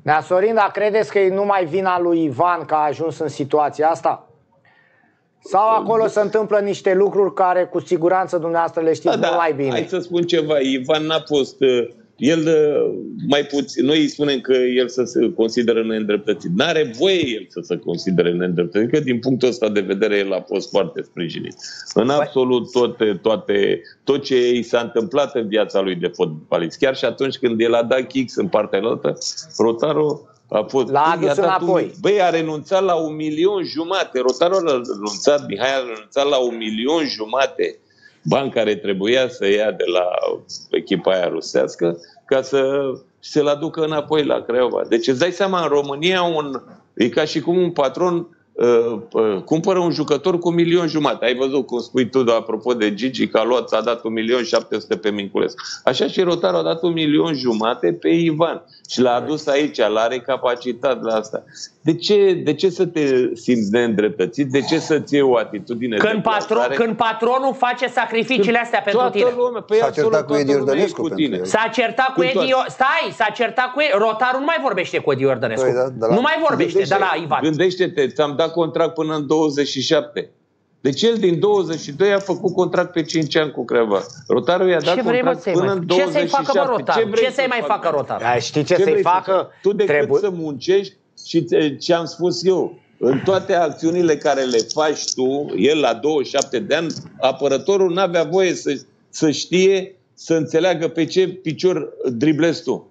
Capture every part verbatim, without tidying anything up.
Nea Sorin, dar credeți că e numai vina lui Ivan că a ajuns în situația asta? Sau acolo se întâmplă niște lucruri care cu siguranță dumneavoastră le știți da, mult mai bine? Hai să spun ceva. Ivan n-a fost... El mai puțin... Noi îi spunem că el să se consideră neîndreptățit. N-are voie el să se considere neîndreptățit, că din punctul ăsta de vedere el a fost foarte sprijinit. În absolut toate, toate, tot ce i s-a întâmplat în viața lui de fotbalist. Chiar și atunci când el a dat kicks în partea altă, Rotaru a fost... L-a adus înapoi. Un, băi, a renunțat la un milion jumate. Rotaru a renunțat, Mihai a renunțat la un milion jumate bani care trebuia să ia de la echipa aia rusească ca să se-l aducă înapoi la Craiova. Deci îți dai seama, în România un, e ca și cum un patron uh, uh, cumpără un jucător cu un milion jumate. Ai văzut cum spui tu, apropo de Gigi, că a luat, a dat un milion șapte sute pe Minculescu. Așa și Rotaru a dat un milion jumate pe Ivan și l-a adus aici, l-are capacitate la asta. De ce, de ce să te simți neîndreptățit? De ce să-ți iei o atitudine când, de patron, când patronul face sacrificiile astea pentru tine? Păi s-a certat cu Edi Iordănescu cu tine. S-a certat cu Edi... Stai, s-a certat cu Edi... Rotaru nu mai vorbește cu Edi Iordănescu. Păi, da, de la... Nu mai vorbește de la Ivan. Gândește-te, ți-am dat contract până în douăzeci și șapte. Deci el din douăzeci și doi a făcut contract pe cinci ani cu Craiova. Rotaru i-a dat contract până în douăzeci și șapte. Ce să-i facă, bă, Rotaru? Ce să-i mai facă Rotaru? Știi ce să-i facă? Tu decât să muncești și ce am spus eu, în toate acțiunile care le faci tu, el la douăzeci și șapte de ani, apărătorul n-avea voie să, să știe, să înțeleagă pe ce picior driblezi tu.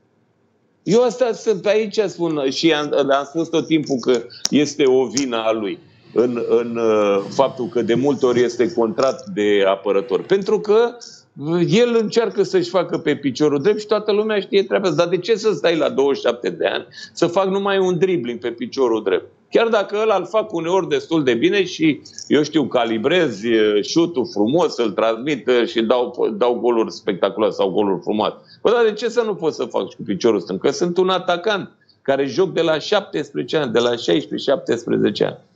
Eu asta sunt aici, spun, și am, am spus tot timpul că este o vină a lui în, în uh, faptul că de multe ori este contrat de apărător. Pentru că el încearcă să-și facă pe piciorul drept și toată lumea știe treaba asta. Dar de ce să stai la douăzeci și șapte de ani să fac numai un dribbling pe piciorul drept? Chiar dacă ăla îl fac uneori destul de bine și, eu știu, calibrez șutul frumos, îl transmit și dau, dau goluri spectaculoase sau goluri frumoase. Bă, dar de ce să nu pot să fac și cu piciorul stâng? Că sunt un atacant care joc de la șaptesprezece ani, de la șaisprezece șaptesprezece ani.